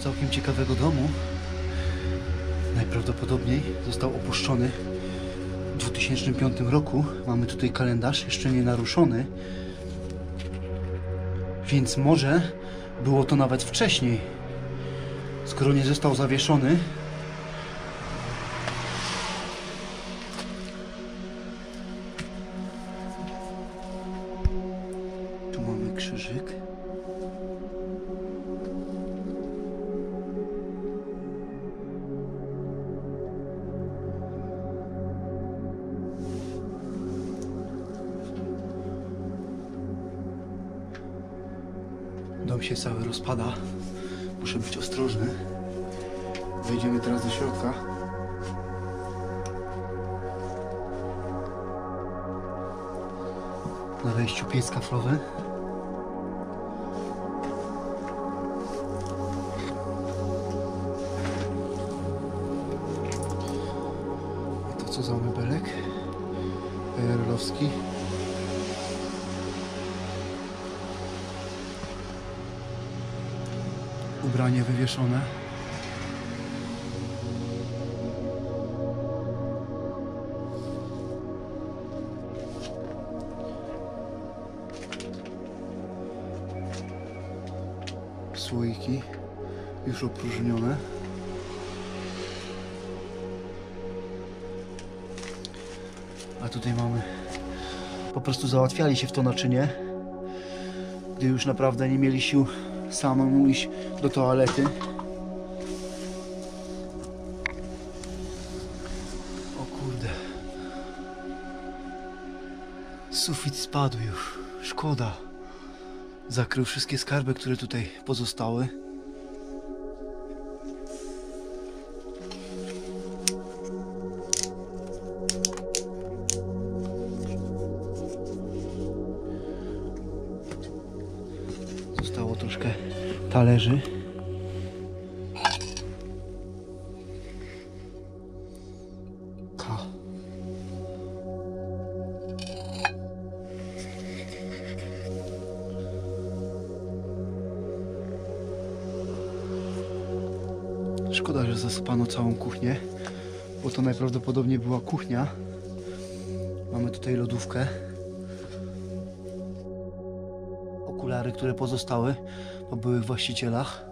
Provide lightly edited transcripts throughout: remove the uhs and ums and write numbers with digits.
całkiem ciekawego domu. Najprawdopodobniej został opuszczony w 2005 roku. Mamy tutaj kalendarz jeszcze nie naruszony, więc może było to nawet wcześniej, skoro nie został zawieszony. Tu mamy krzyżyk. Dom się cały rozpada. Muszę być ostrożny. Wejdziemy teraz do środka. Na wejściu piec kaflowy. I to co za mebelek? PRL-owski. Ubranie wywieszone. Słoiki już opróżnione. A tutaj mamy, po prostu załatwiali się w to naczynie, gdy już naprawdę nie mieli sił samemu iść do toalety. O kurde. Sufit spadł już. Szkoda. Zakrył wszystkie skarby, które tutaj pozostały. Zostało troszkę talerzy. Szkoda, że zasypano całą kuchnię, bo to najprawdopodobniej była kuchnia. Mamy tutaj lodówkę. Okulary, które pozostały po byłych właścicielach.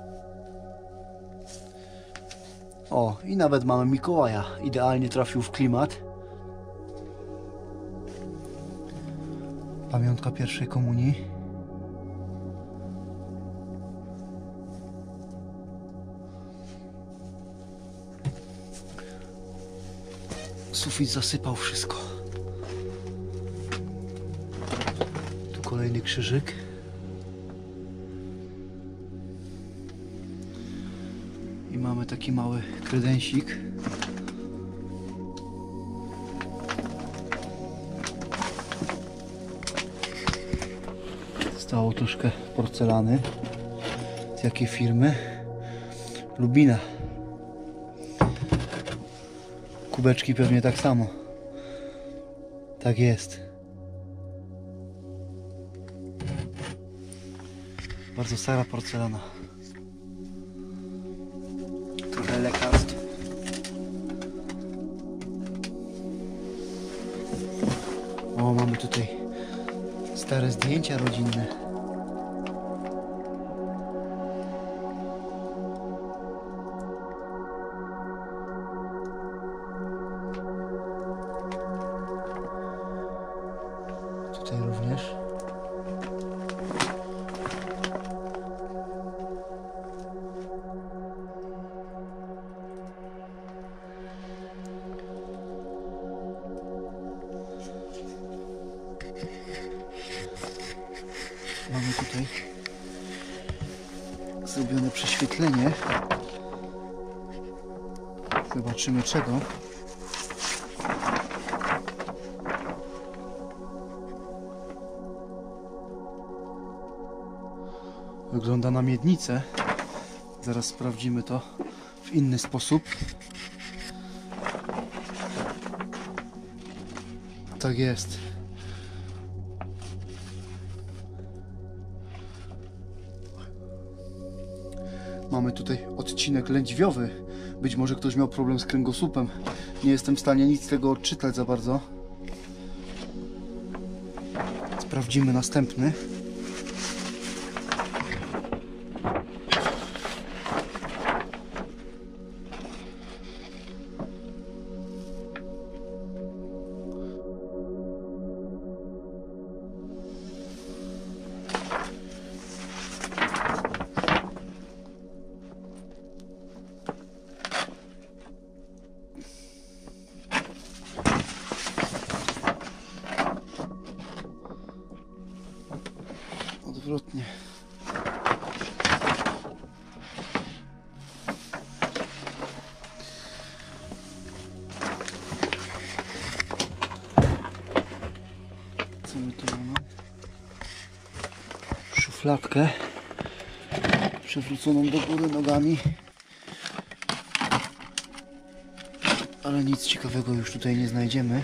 O, i nawet mamy Mikołaja. Idealnie trafił w klimat. Pamiątka pierwszej komunii. Sufit zasypał wszystko. Tu kolejny krzyżyk. I mamy taki mały kredensik. Zostało troszkę porcelany. Z jakiej firmy? Lubina. Kubeczki pewnie tak samo. Tak jest. Bardzo stara porcelana. Trochę lekarstw. O, mamy tutaj stare zdjęcia rodzinne. Tutaj również. Mamy tutaj zrobione prześwietlenie. Zobaczymy czego. Wygląda na miednicę. Zaraz sprawdzimy to w inny sposób. Tak jest. Mamy tutaj odcinek lędźwiowy. Być może ktoś miał problem z kręgosłupem. Nie jestem w stanie nic z tego odczytać za bardzo. Sprawdzimy następny. Odwrotnie. Co my tu mamy? Szufladkę przewróconą do góry nogami. Ale nic ciekawego już tutaj nie znajdziemy.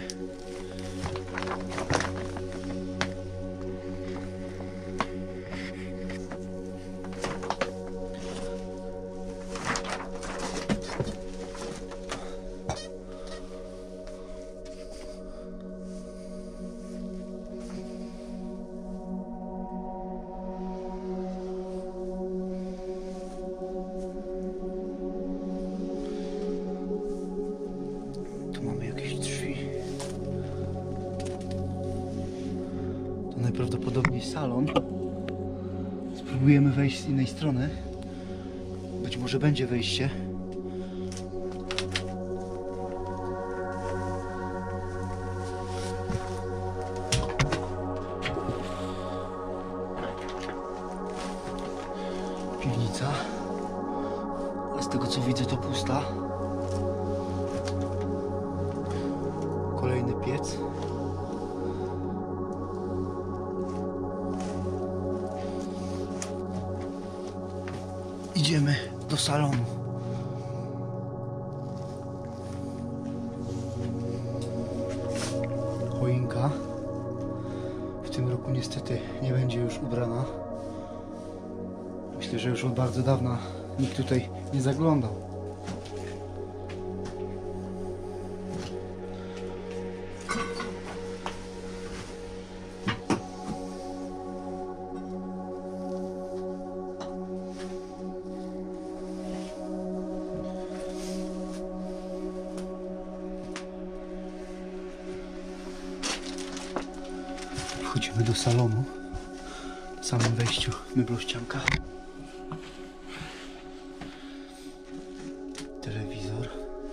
Najprawdopodobniej salon. Spróbujemy wejść z innej strony. Być może będzie wejście. Piwnica. Ale z tego co widzę to pusta. Kolejny piec. Idziemy do salonu. Choinka w tym roku niestety nie będzie już ubrana. Myślę, że już od bardzo dawna nikt tutaj nie zaglądał. Wchodzimy do salonu. W samym wejściu meblościanka. Telewizor.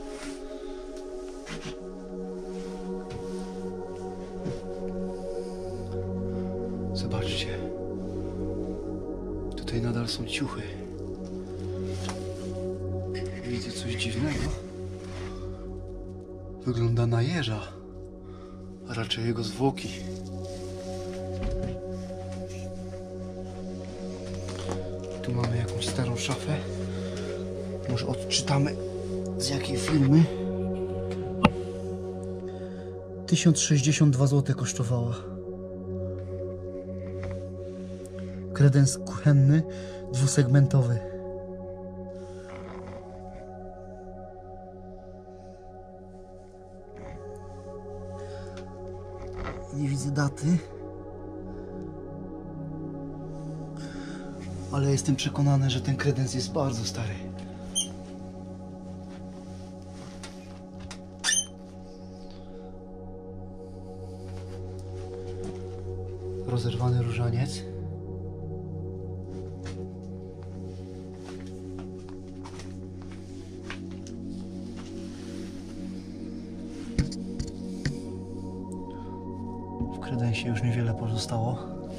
Zobaczcie. Tutaj nadal są ciuchy. Widzę coś dziwnego. Wygląda na jeża, a raczej jego zwłoki. Tu mamy jakąś starą szafę. Może odczytamy z jakiej firmy. 1062 zł kosztowała. Kredens kuchenny, dwusegmentowy. Nie widzę daty. Ale jestem przekonany, że ten kredens jest bardzo stary. Rozerwany różaniec. W kredensie już niewiele pozostało.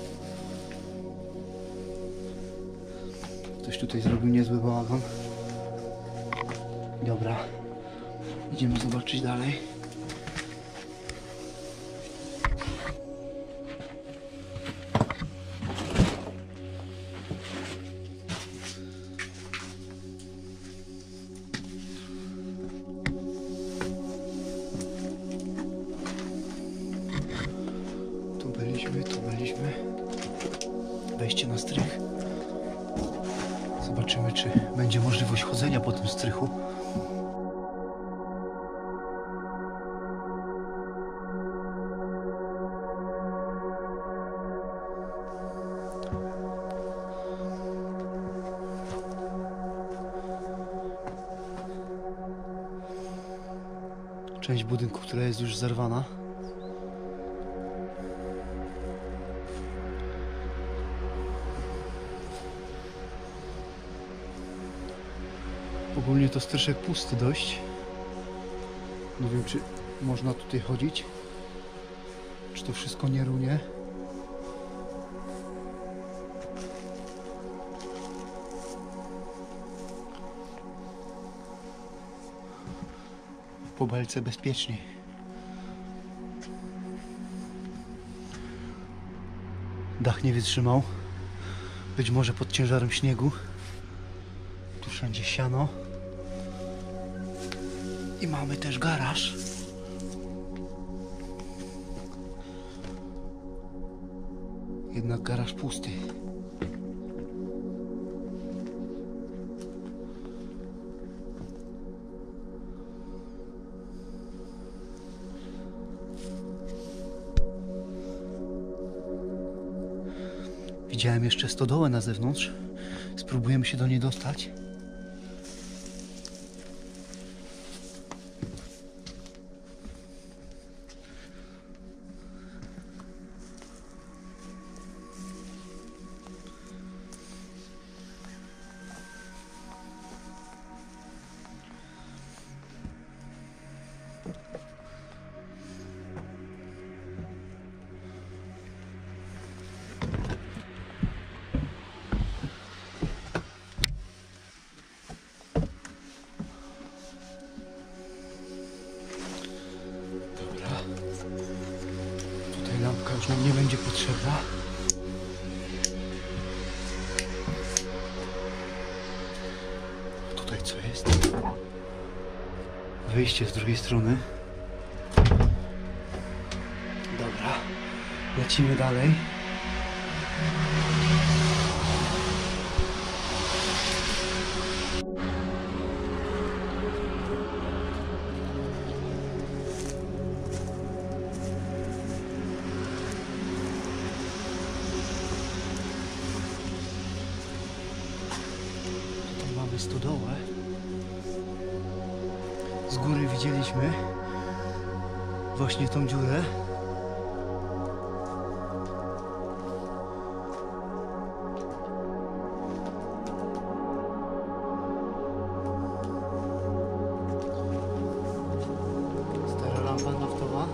Ktoś tutaj zrobił niezły bałagan. Dobra, idziemy zobaczyć dalej. Tu byliśmy. Wejście na strych. Zobaczymy, czy będzie możliwość chodzenia po tym strychu. Część budynku, która jest już zerwana. Ogólnie to stryszek pusty dość. Nie wiem, czy można tutaj chodzić. Czy to wszystko nie runie. Po belce bezpieczniej. Dach nie wytrzymał. Być może pod ciężarem śniegu. Tu wszędzie siano. I mamy też garaż. Jednak garaż pusty. Widziałem jeszcze stodołę na zewnątrz. Spróbujemy się do niej dostać. Lampka już nam nie będzie potrzebna. Tutaj co jest? Wyjście z drugiej strony. Dobra, lecimy dalej. Stodołę. Z góry widzieliśmy właśnie tą dziurę. Stara lampa naftowa.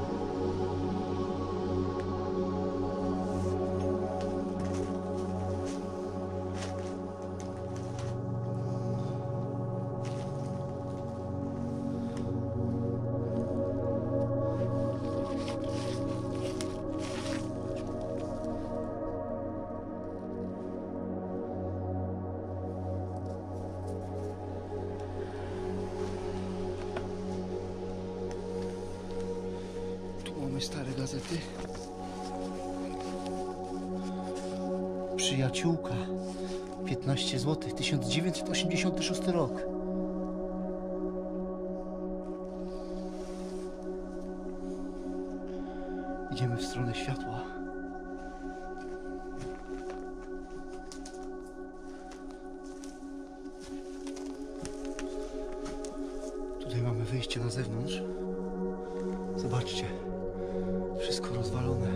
Stare gazety. Przyjaciółka. 15 zł. 1986 rok. Idziemy w stronę światła. Tutaj mamy wyjście na zewnątrz. Zobaczcie. Wszystko rozwalone.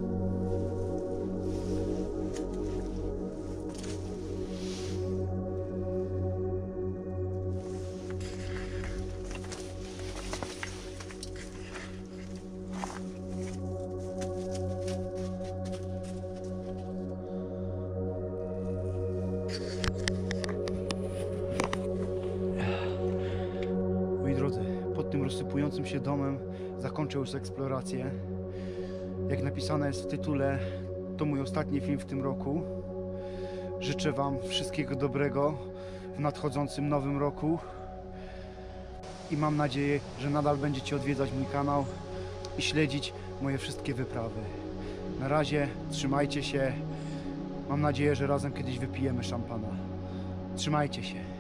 Moi drodzy, pod tym rozsypującym się domem zakończę już eksplorację. Jak napisane jest w tytule, to mój ostatni film w tym roku. Życzę Wam wszystkiego dobrego w nadchodzącym nowym roku i mam nadzieję, że nadal będziecie odwiedzać mój kanał i śledzić moje wszystkie wyprawy. Na razie trzymajcie się. Mam nadzieję, że razem kiedyś wypijemy szampana. Trzymajcie się.